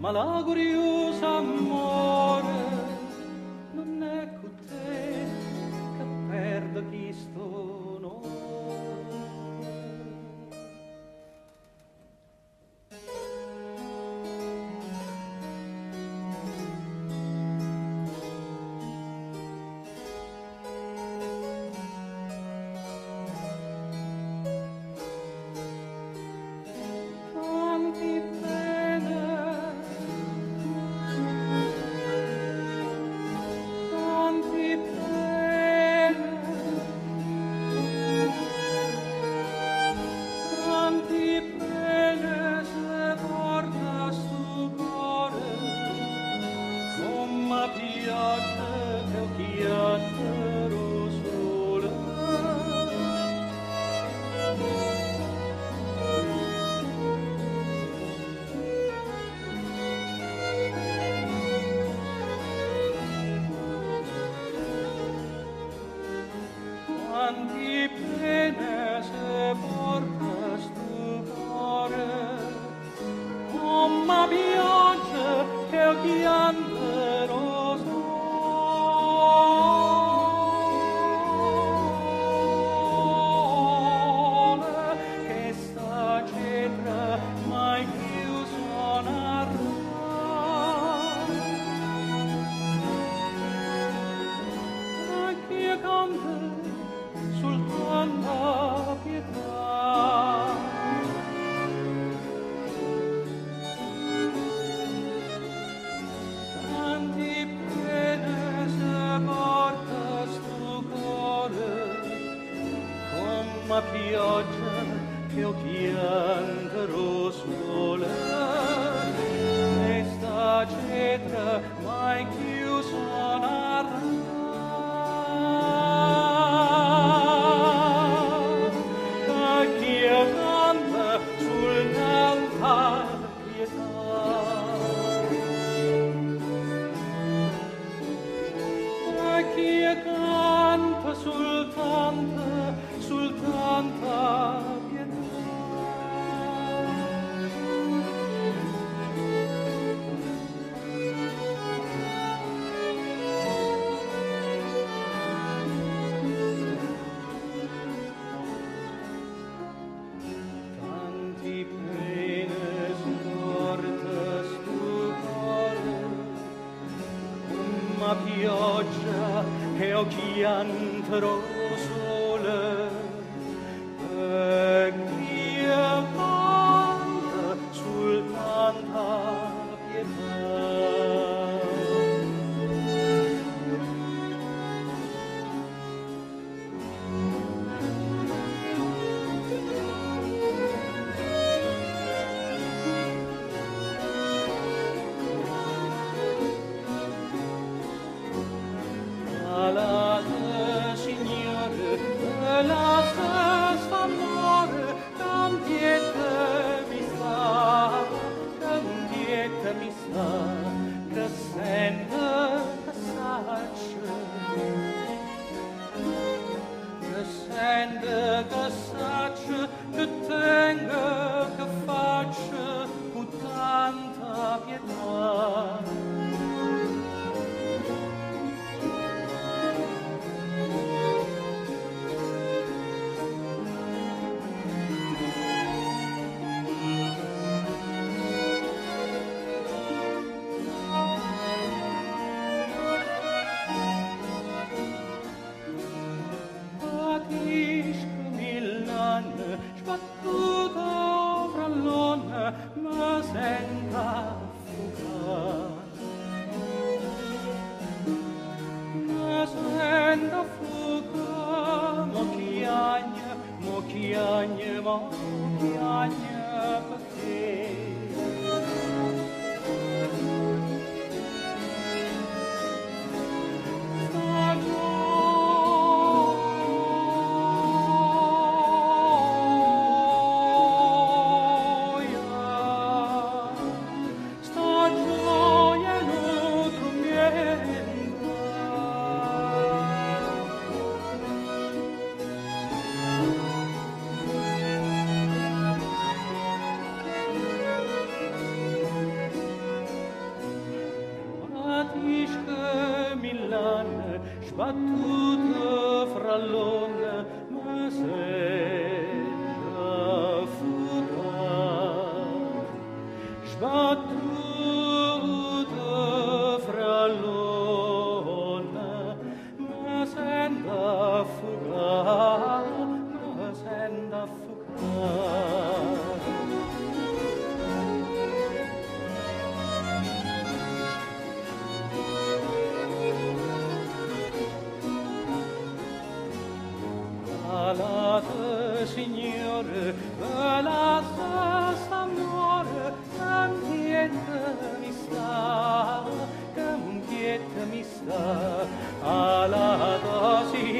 ma l'augurioso amore non è con te che perdo questo onore. Quanti pene se porta sto cuore, come piange che il chiantero sole, che sta cetra mai più suonarà. A chi canta soltanto pietà, tanti pene se porta sto cuore, come pioggia che o chiantero sole, questa cetra mai più suonarà. Soltanta pietà. Tanti pene scorta sto cuore, una pioggia che o chiantero sole, e chi canta soltanta pietà. La stessa amore, cantiete mi sta, che sente, che sacce, che sente, che sacce, che tenga, che faccia, con tanta pietà. Sbattuto fra l'onna, ma senta fuga. Ma senta fuga, mo chiagna, perché? sbattuto fra l'onde ma sembra fugare, sbattuto fra l'onde ma sembra fugare, ma sembra fugare. Balate, signore, balate, s'amore, che un quiete mi sta, alata, signore,